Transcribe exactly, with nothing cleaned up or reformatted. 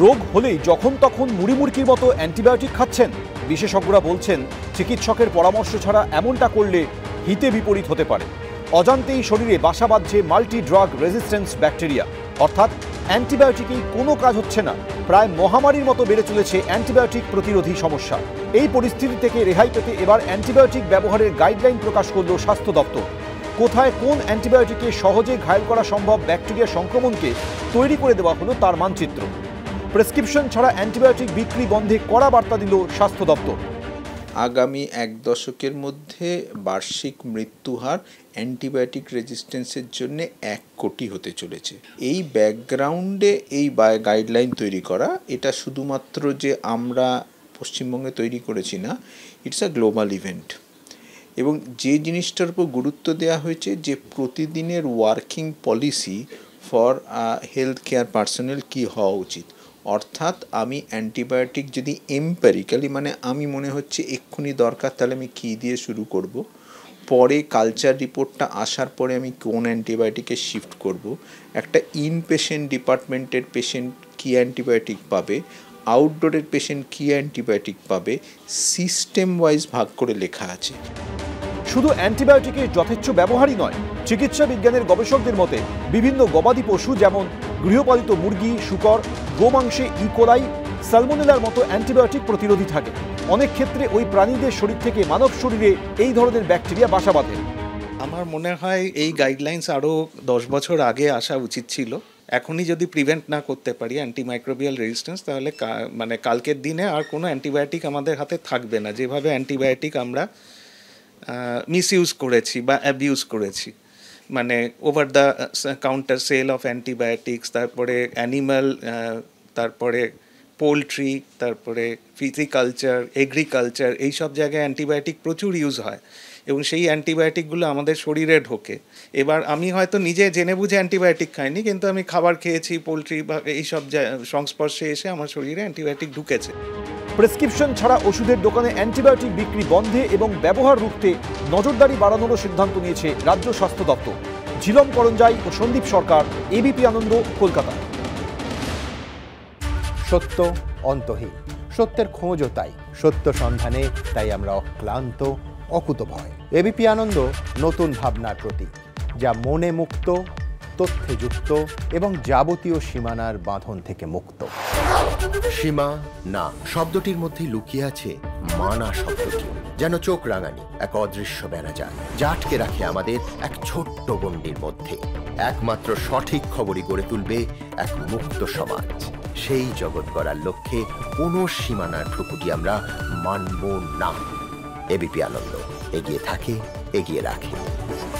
রোগ হলেই যখন তখন মুড়িমুড়কির মতো অ্যান্টিবায়োটিক খাচ্ছেন। বিশেষজ্ঞরা বলছেন চিকিৎসকের পরামর্শ ছাড়া এমনটা করলে হিতে বিপরীত হতে পারে। অজান্তেই শরীরে বাসা বাঁধছে মাল্টি ড্রাগ রেজিস্ট্যান্স ব্যাকটেরিয়া, অর্থাৎ অ্যান্টিবায়োটিকেই কোনো কাজ হচ্ছে না। প্রায় মহামারীর মতো বেড়ে চলেছে অ্যান্টিবায়োটিক প্রতিরোধী সমস্যা। এই পরিস্থিতি থেকে রেহাই পেতে এবার অ্যান্টিবায়োটিক ব্যবহারের গাইডলাইন প্রকাশ করল স্বাস্থ্য দপ্তর। কোথায় কোন অ্যান্টিবায়োটিকে সহজে ঘায়েল করা সম্ভব ব্যাকটেরিয়া সংক্রমণকে তৈরি করে দেওয়া হলো তার মানচিত্র। প্রেসক্রিপশন ছাড়া অ্যান্টিবায়োটিক বিক্রি বন্ধে কড়া বার্তা দিল স্বাস্থ্য দপ্তর। আগামী এক দশকের মধ্যে বার্ষিক মৃত্যুহার অ্যান্টিবায়োটিক রেজিস্ট্যান্সের জন্য এক কোটি হতে চলেছে। এই ব্যাকগ্রাউন্ডে এই গাইডলাইন তৈরি করা, এটা শুধুমাত্র যে আমরা পশ্চিমবঙ্গে তৈরি করেছি না, ইটস আ গ্লোবাল ইভেন্ট। এবং যে জিনিসটার উপর গুরুত্ব দেওয়া হয়েছে যে প্রতিদিনের working policy for health care personnel কী হওয়া উচিত। অর্থাৎ আমি অ্যান্টিবায়োটিক যদি এম্পেরিক্যালি, মানে আমি মনে হচ্ছে এক্ষুনি দরকার, তাহলে আমি কী দিয়ে শুরু করব, পরে কালচার রিপোর্টটা আসার পরে আমি কোন অ্যান্টিবায়োটিকে শিফট করব, একটা ইনপেশেন্ট ডিপার্টমেন্টের পেশেন্ট কী অ্যান্টিবায়োটিক পাবে, আউটডোরের পেশেন্ট কী অ্যান্টিবায়োটিক পাবে, সিস্টেম ওয়াইজ ভাগ করে লেখা আছে। শুধু অ্যান্টিবায়োটিকের যথেচ্ছ ব্যবহারই নয়, চিকিৎসা বিজ্ঞানের গবেষকদের মতে বিভিন্ন গবাদি পশু যেমন গৃহপালিত মুরগি, শূকর, গোমাংসে ইকোলাই, সালমোনেলার মতো অ্যান্টিবায়োটিক প্রতিরোধী থাকে। অনেক ক্ষেত্রে ওই প্রাণীদের শরীর থেকে মানব শরীরে এই ধরনের ব্যাকটেরিয়া বাসা বাঁধে। আমার মনে হয় এই গাইডলাইন্স আরও দশ বছর আগে আসা উচিত ছিল। এখনই যদি প্রিভেন্ট না করতে পারি অ্যান্টিমাইক্রোবিয়াল রেজিস্ট্যান্স, তাহলে মানে কালকের দিনে আর কোনো অ্যান্টিবায়োটিক আমাদের হাতে থাকবে না। যেভাবে অ্যান্টিবায়োটিক আমরা মিসইউজ করেছি বা অ্যাবিউজ করেছি, মানে over the counter sale of antibiotics, তারপরে অ্যানিম্যাল, তারপরে পোলট্রি, তারপরে ফিজিকালচার, এগ্রিকালচার, এই সব জায়গায় অ্যান্টিবায়োটিক প্রচুর ইউজ হয় এবং সেই অ্যান্টিবায়োটিকগুলো আমাদের শরীরে ঢোকে। এবার আমি হয়তো নিজে জেনে বুঝে অ্যান্টিবায়োটিক খাইনি, কিন্তু আমি খাবার খেয়েছি, পোলট্রি বা এইসব সংস্পর্শে এসে আমার শরীরে অ্যান্টিবায়োটিক ঢুকেছে। প্রেসক্রিপশন ছাড়া ওষুধের দোকানে অ্যান্টিবায়োটিক বিক্রি বন্ধে এবং ব্যবহার রুখতে নজরদারি বাড়ানোরও সিদ্ধান্ত নিয়েছে রাজ্য স্বাস্থ্য দপ্তর। ঝিলম করঞ্জাই ও সন্দীপ সরকার, এবিপি আনন্দ, কলকাতা। সত্য অন্তহীন, সত্যের খোঁজও তাই, সত্য সন্ধানে তাই আমরা অক্লান্ত, অকুতভয়। এবিপি আনন্দ নতুন ভাবনার প্রতীক, যা মনে মুক্ত, তথ্যে যুক্ত এবং যাবতীয় সীমানার বাঁধন থেকে মুক্ত। সীমা না শব্দটির মধ্যে লুকিয়ে আছে মানা শব্দটি, যেন চোখ রাঙানি এক অদৃশ্য বেড়াজাল, যা আটকে রাখে আমাদের এক ছোট্ট গণ্ডির মধ্যে। একমাত্র সঠিক খবরই গড়ে তুলবে এক মুক্ত সমাজ। সেই জগৎ গড়ার লক্ষ্যে কোনো সীমানার ঠুকুটি আমরা মানব না। এবিপি আনন্দ এগিয়ে থাকে, এগিয়ে রাখে।